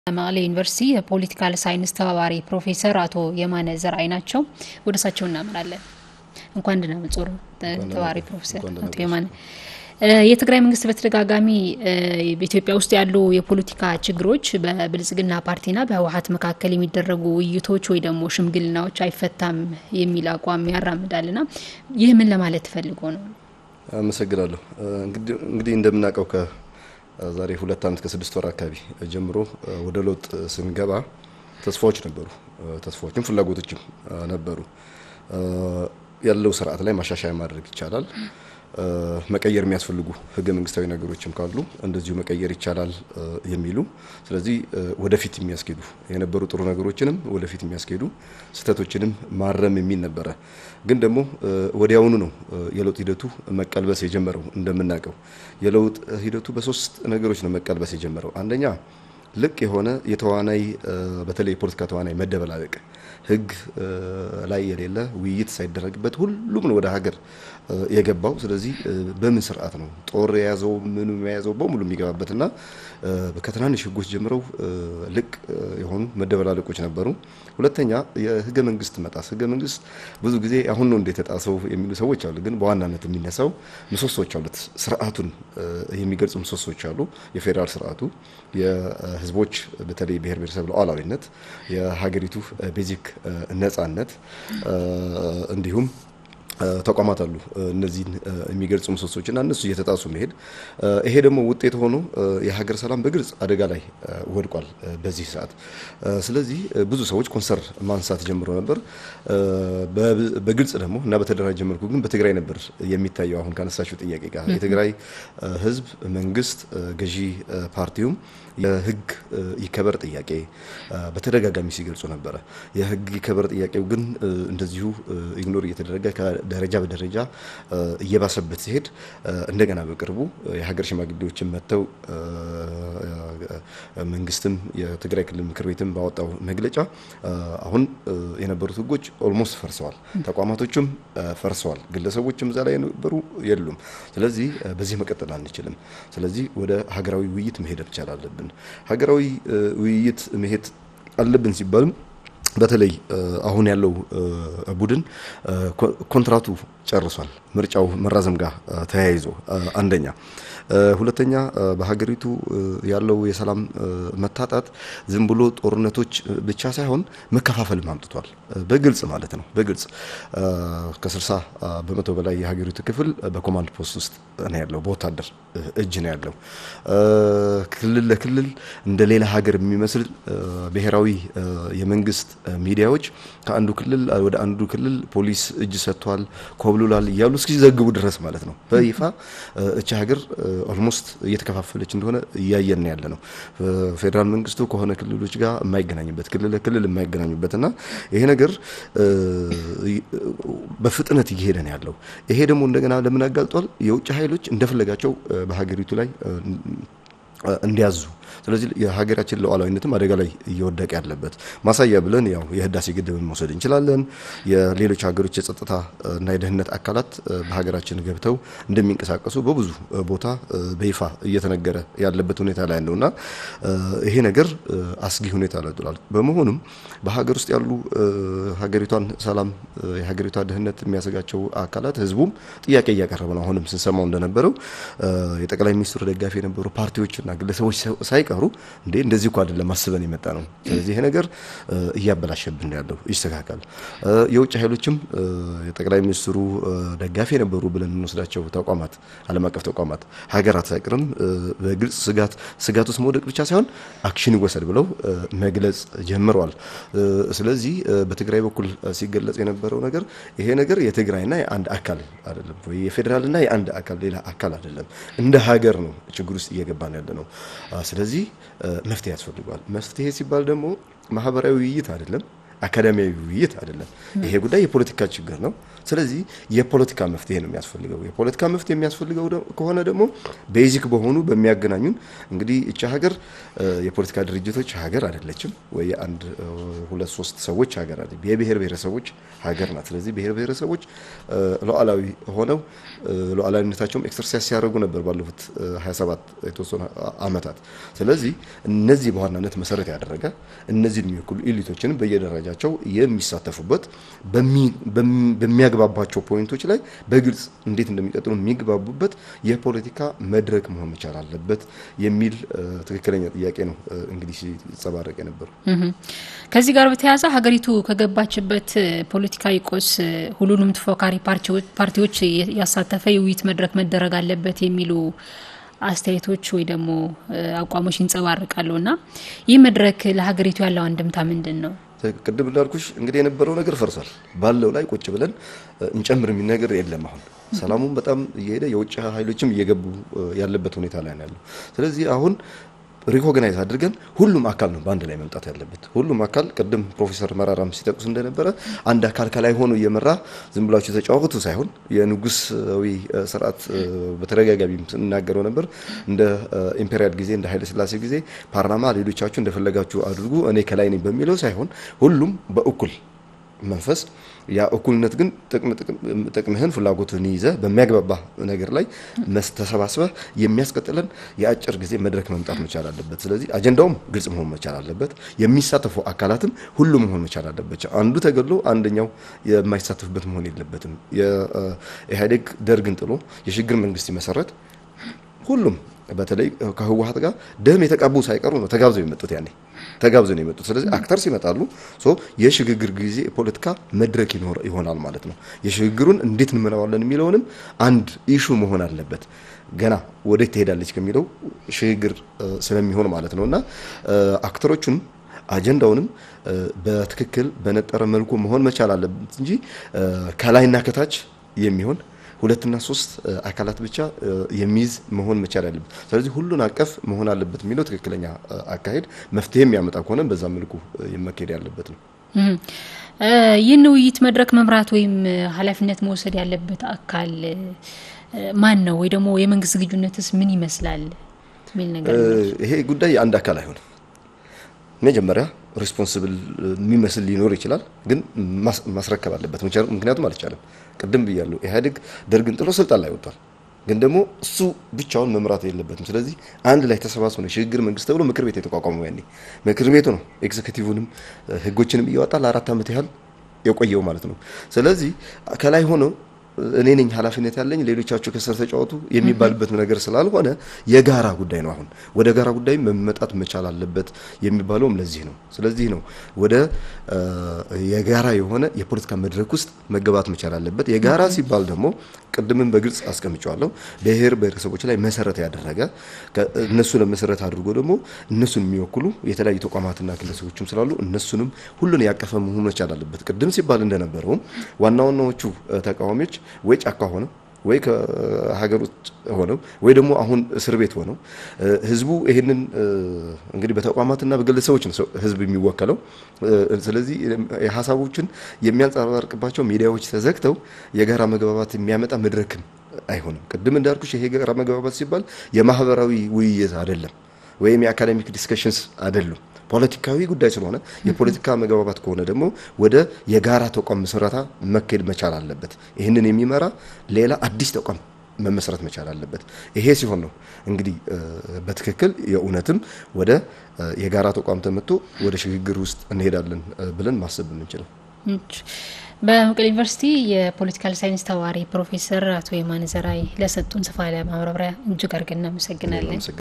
መቀሌ ዩኒቨርሲቲ የፖለቲካል ሳይንስ ተባባሪ ፕሮፌሰር አቶ የማነ ዘርአይ ናቸው። ወደ እሳቸው እናመራለን። እንኳን ደህና መጡ ተባባሪ ፕሮፌሰር አቶ የማነ። የትግራይ መንግስት በተደጋጋሚ በኢትዮጵያ ውስጥ ያሉ የፖለቲካ ችግሮች በብልጽግና ፓርቲና በህወሓት መካከል የሚደረጉ ውይይቶች ወይ ደግሞ ሽምግልናዎች አይፈታም የሚል አቋም ያራምዳልና ይህ ምን ለማለት ፈልጎ ነው? አመሰግናለሁ። እንግዲህ እንደምናውቀው ዛሬ 2 ዓመት ከ6 ወር አካባቢ ጀምሮ ወደ ለውጥ ስንገባ ተስፋዎች ነበሩ፣ ተስፋዎችም ፍላጎቶችም ነበሩ። ያለው ስርዓት ላይ ማሻሻያ ማድረግ ይቻላል፣ መቀየር የሚያስፈልጉ ህገ መንግስታዊ ነገሮችም ካሉ እንደዚሁ መቀየር ይቻላል የሚሉ ስለዚህ ወደፊት የሚያስኬዱ የነበሩ ጥሩ ነገሮችንም ወደፊት የሚያስኬዱ ስተቶችንም ማረም የሚል ነበር። ግን ደግሞ ወዲያውኑ ነው የለውጥ ሂደቱ መቀልበስ የጀመረው። እንደምናውቀው የለውጥ ሂደቱ በሶስት ነገሮች ነው መቀልበስ የጀመረው። አንደኛ ልክ የሆነ የተዋናይ በተለይ የፖለቲካ ተዋናይ መደበላለቅ ህግ ላይ የሌለ ውይይት ሳይደረግበት ሁሉም ነው ወደ ሀገር የገባው። ስለዚህ በምን ስርዓት ነው ጦር የያዘው ምኑ የያዘው በሙሉ የሚገባበትና በከትናንሽ ህጎች ጀምረው ልቅ የሆኑ መደበላለቆች ነበሩ። ሁለተኛ የህገ መንግስት መጣስ። ህገ መንግስት ብዙ ጊዜ አሁን ነው እንዴት ተጣሰው የሚሉ ሰዎች አሉ። ግን በዋናነት የሚነሳው ምሰሶች አሉት። ስርዓቱን የሚገልጹ ምሰሶች አሉ። የፌደራል ስርዓቱ የህዝቦች በተለይ ብሔር ብሔረሰብ ሉዓላዊነት፣ የሀገሪቱ ቤዚክ ነጻነት እንዲሁም ተቋማት አሉ። እነዚህን የሚገልጹ ምሰሶችና እነሱ እየተጣሱ መሄድ ይሄ ደግሞ ውጤት ሆኖ የሀገር ሰላም በግልጽ አደጋ ላይ ወድቋል በዚህ ሰዓት። ስለዚህ ብዙ ሰዎች ኮንሰር ማንሳት ጀምሮ ነበር። በግልጽ ደግሞ እና በተደራጀ መልኩ ግን በትግራይ ነበር የሚታየው። አሁን ካነሳሽው ጥያቄ ጋር የትግራይ ህዝብ መንግስት ገዢ ፓርቲውም የህግ ይከበር ጥያቄ በተደጋጋሚ ሲገልጹ ነበር። የህግ ይከበር ጥያቄው ግን እንደዚሁ ኢግኖር እየተደረገ ከደረጃ በደረጃ እየባሰበት ሲሄድ እንደገና በቅርቡ የሀገር ሽማግሌዎችን መተው መንግስትም የትግራይ ክልል ምክር ቤትም ባወጣው መግለጫ አሁን የነበሩት ህጎች ኦልሞስት ፈርሰዋል፣ ተቋማቶችም ፈርሰዋል፣ ግለሰቦችም እዛ ላይ የነበሩ የሉም። ስለዚህ በዚህ መቀጠል አንችልም። ስለዚህ ወደ ሀገራዊ ውይይት መሄድ ይቻላል። ሀገራዊ ውይይት መሄድ አለብን ሲባልም በተለይ አሁን ያለው ቡድን ኮንትራቱ ጨርሷል። ምርጫው መራዘም ጋር ተያይዞ አንደኛ፣ ሁለተኛ በሀገሪቱ ያለው የሰላም መታጣት ዝም ብሎ ጦርነቶች ብቻ ሳይሆን መከፋፈል ማምጥቷል። በግልጽ ማለት ነው። በግልጽ ከ60% በላይ የሀገሪቱ ክፍል በኮማንድ ፖስት ውስጥ ነው ያለው፣ በወታደር እጅ ነው ያለው። ክልል ለክልል እንደ ሌላ ሀገር የሚመስል ብሔራዊ የመንግስት ሚዲያዎች ከአንዱ ክልል ወደ አንዱ ክልል ፖሊስ እጅ ሰጥቷል፣ ኮብሉላል እያሉ እስኪዘግቡ ድረስ ማለት ነው። በይፋ እቺ ሀገር ኦልሞስት እየተከፋፈለች እንደሆነ እያየን ያለ ነው። ፌደራል መንግስቱ ከሆነ ክልሎች ጋር የማይገናኝበት፣ ክልል ለክልል የማይገናኙበትና ይሄ ነገር በፍጥነት እየሄደ ነው ያለው። ይሄ ደግሞ እንደገና ለምን አጋልጧል? የውጭ ኃይሎች እንደፈለጋቸው በሀገሪቱ ላይ እንዲያዙ። ስለዚህ የሀገራችን ሉዓላዊነትም አደጋ ላይ እየወደቀ ያለበት ማሳያ ብለን ያው የህዳሴ ግድብን መውሰድ እንችላለን። የሌሎች ሀገሮች የጸጥታ እና የደህንነት አካላት በሀገራችን ገብተው እንደሚንቀሳቀሱ በብዙ ቦታ በይፋ እየተነገረ ያለበት ሁኔታ ላይ ነውና ይሄ ነገር አስጊ ሁኔታ ላይ ጥሏል። በመሆኑም በሀገር ውስጥ ያሉ ሀገሪቷን ሰላም የሀገሪቷ ደህንነት የሚያሰጋቸው አካላት ህዝቡም ጥያቄ እያቀረበ ነው። አሁንም ስንሰማው እንደነበረው የጠቅላይ ሚኒስትሩ ደጋፊ የነበሩ ፓርቲዎችና ግለሰቦች ሳይቀሩ እንዴ እንደዚህ እኮ አይደለም ማስበን የመጣ ነው። ስለዚህ ይሄ ነገር እያበላሸብን ያለው ይስተካከል። የውጭ ኃይሎችም የጠቅላይ ሚኒስትሩ ደጋፊ የነበሩ ብለን እንወስዳቸው ተቋማት፣ ዓለም አቀፍ ተቋማት፣ ሀገራት ሳይቀርም በግልጽ ስጋት ውስጥ መውደቅ ብቻ ሳይሆን አክሽን ይወሰድ ብለው መግለጽ ጀምረዋል። ስለዚህ በትግራይ በኩል ሲገለጽ የነበረው ነገር ይሄ ነገር የትግራይና የአንድ አካል አይደለም ወይ የፌደራልና የአንድ አካል ሌላ አካል አይደለም፣ እንደ ሀገር ነው ችግር ውስጥ እየገባን ያለ ነው። ስለዚህ መፍትሄ ያስፈልጋል። መፍትሄ ሲባል ደግሞ ማህበራዊ ውይይት አይደለም፣ አካዳሚያዊ ውይይት አይደለም ይሄ ጉዳይ የፖለቲካ ችግር ነው ስለዚህ የፖለቲካ መፍትሄ ነው የሚያስፈልገው የፖለቲካ መፍትሄ የሚያስፈልገው ከሆነ ደግሞ ቤዚክ በሆኑ በሚያገናኙን እንግዲህ እቺ ሀገር የፖለቲካ ድርጅቶች ሀገር አይደለችም ወይ አንድ ሁለት ሶስት ሰዎች ሀገር አይደለም የብሔር ብሔረሰቦች ሀገር ናት ስለዚህ ብሔር ብሔረሰቦች ሉዓላዊ ሆነው ሉዓላዊነታቸውን ኤክሰርሳይዝ ሲያደርጉ ነበር ባለፉት 27 የተወሰኑ አመታት ስለዚህ እነዚህ በዋናነት መሰረት ያደረገ እነዚህ የሚወክሉ ኢሊቶችን በየደረጃቸው የሚሳተፉበት በሚያግባባቸው ፖይንቶች ላይ በግልጽ እንዴት እንደሚቀጥሉ የሚግባቡበት የፖለቲካ መድረክ መሆን መቻል አለበት የሚል ትክክለኛ ጥያቄ ነው እንግዲህ ሲጸባረቅ የነበረው ከዚህ ጋር በተያያዘ ሀገሪቱ ከገባችበት ፖለቲካዊ ቆስ ሁሉንም ተፎካካሪ ፓርቲዎች ያሳተፈ የውይይት መድረክ መደረግ አለበት የሚሉ አስተያየቶች ወይ ደግሞ አቋሞች ይንጸባረቃሉና ይህ መድረክ ለሀገሪቱ ያለው አንድምታ ምንድነው ቅድም እንዳልኩሽ እንግዲህ የነበረው ነገር ፈርሷል ባለው ላይ ቁጭ ብለን እንጨምር ምን ነገር የለም አሁን ሰላሙን በጣም እየሄደ የውጭ ኃይሎችም እየገቡ ያለበት ሁኔታ ላይ ነው ያለው ስለዚህ አሁን ሪኮግናይዝ አድርገን ሁሉም አካል ነው ባንድ ላይ መምጣት ያለበት ሁሉም አካል ቀደም ፕሮፌሰር መራራም ሲጠቅሱ እንደነበረ አንድ አካል ከላይ ሆኖ እየመራ ዝም ብላችሁ ተጫወቱ ሳይሆን የንጉሳዊ ስርዓት በተረጋጋሚ እናገረው ነበር እንደ ኢምፔሪያል ጊዜ እንደ ኃይለ ሥላሴ ጊዜ ፓርላማ ሌሎቻችሁ እንደፈለጋችሁ አድርጉ እኔ ከላይ ነኝ በሚለው ሳይሆን ሁሉም በእኩል መንፈስ ያ እኩልነት ግን ጥቅምህን ፍላጎትን ይዘ በሚያግባባ ነገር ላይ ተሰባስበ የሚያስቀጥለን የአጭር ጊዜ መድረክ መምጣት መቻል አለበት ስለዚህ አጀንዳውም ግልጽ መሆን መቻል አለበት የሚሳተፉ አካላትም ሁሉም መሆን መቻል አለበት አንዱ ተገድሎ አንደኛው የማይሳተፍበት መሆን የለበትም የኢህአዴግ ደርግን ጥሎ የሽግግር መንግስት ይመሰረት ሁሉም በተለይ ከህወሓት ጋር ደም የተቃቡ ሳይቀሩ ነው ተጋብዘው የመጡት ያኔ ተጋብዘው ነው የመጡት ስለዚህ አክተርስ ይመጣሉ የሽግግር ጊዜ ፖለቲካ መድረክ ይሆናል ማለት ነው የሽግግሩን እንዴት እንመራዋለን የሚለውንም አንድ ኢሹ መሆን አለበት ገና ወደ ትሄዳለች ከሚለው ሽግግር ስለሚሆን ማለት ነውና አክተሮቹን አጀንዳውንም በትክክል በነጠረ መልኩ መሆን መቻል አለበት እንጂ ከላይና ከታች የሚሆን ሁለትና ሶስት አካላት ብቻ የሚይዝ መሆን መቻል አለበት ስለዚህ ሁሉን አቀፍ መሆን አለበት የሚለው ትክክለኛ አካሄድ መፍትሄ የሚያመጣ ከሆነ በዛ መልኩ ይመከድ ያለበት ነው ይህን ውይይት መድረክ መምራት ወይም ኃላፊነት መውሰድ ያለበት አካል ማን ነው ወይ ደግሞ የመንግስት ግጁነትስ ምን ይመስላል ምን ነገር ይሄ ጉዳይ አንድ አካል አይሆንም መጀመሪያ ሪስፖንሲብል የሚመስል ሊኖር ይችላል ግን ማስረከብ አለበት ምክንያቱም አልቻለም ቀደም ብያለሁ ኢህአዴግ ደርግን ጥሎ ስልጣን ላይ ወጣል ግን ደግሞ እሱ ብቻውን መምራት የለበትም ስለዚህ አንድ ላይ ተሰባስቦ ነው ሽግግር መንግስት ተብሎ ምክር ቤት የተቋቋመው ያኔ ምክር ቤቱ ነው ኤግዜኪቲቭንም ህጎችንም እያወጣ ለ4 አመት ያህል የቆየው ማለት ነው ስለዚህ ከላይ ሆኖ እኔ ነኝ ኃላፊነት ያለኝ ሌሎቻችሁ ከስር ተጫወቱ የሚባልበት ነገር ስላልሆነ የጋራ ጉዳይ ነው አሁን ወደ ጋራ ጉዳይ መመጣት መቻል አለበት የሚባለውም ለዚህ ነው ስለዚህ ነው ወደ የጋራ የሆነ የፖለቲካ መድረክ ውስጥ መገባት መቻል አለበት የጋራ ሲባል ደግሞ ቅድምም በግልጽ አስቀምጫለሁ ብሔር ብሔረሰቦች ላይ መሰረት ያደረገ እነሱ ለመሰረት አድርጎ ደግሞ እነሱን የሚወክሉ የተለያዩ ተቋማትና ግለሰቦችም ስላሉ እነሱንም ሁሉን ያቀፈ መሆን መቻል አለበት ቅድም ሲባል እንደነበረው ዋናዎቹ ተቃዋሚዎች ወይ ጫካ ሆነው ወይ ከሀገር ውስጥ ሆነው ወይ ደግሞ አሁን እስር ቤት ሆነው ህዝቡ ይሄንን እንግዲህ በተቋማትና በግለሰቦች ነው ህዝብ የሚወከለው ስለዚህ የሐሳቦችን የሚያንጸባርቅባቸው ሚዲያዎች ተዘግተው የጋራ መግባባት የሚያመጣ መድረክም አይሆንም ቅድም እንዳልኩሽ ይሄ የጋራ መግባባት ሲባል የማህበራዊ ውይይት አይደለም ወይም የአካዳሚክ ዲስከሽንስ አይደለም ፖለቲካዊ ጉዳይ ስለሆነ የፖለቲካ መግባባት ከሆነ ደግሞ ወደ የጋራ ተቋም መስራታ መከድ መቻል አለበት ይሄንን የሚመራ ሌላ አዲስ ተቋም መመስረት መቻል አለበት ይሄ ሲሆን ነው እንግዲህ በትክክል የኡነትም ወደ የጋራ ተቋም ተመጥቶ ወደ ሽግግር ውስጥ እንሄዳለን ብለን ማሰብ እንችላለን በመቀሌ ዩኒቨርሲቲ የፖለቲካል ሳይንስ ተማሪ ፕሮፌሰር አቶ የማነ ዘርአይ ለሰጡን ሰፋ ያለ ማብራሪያ እጅግ አድርገን እናመሰግናለን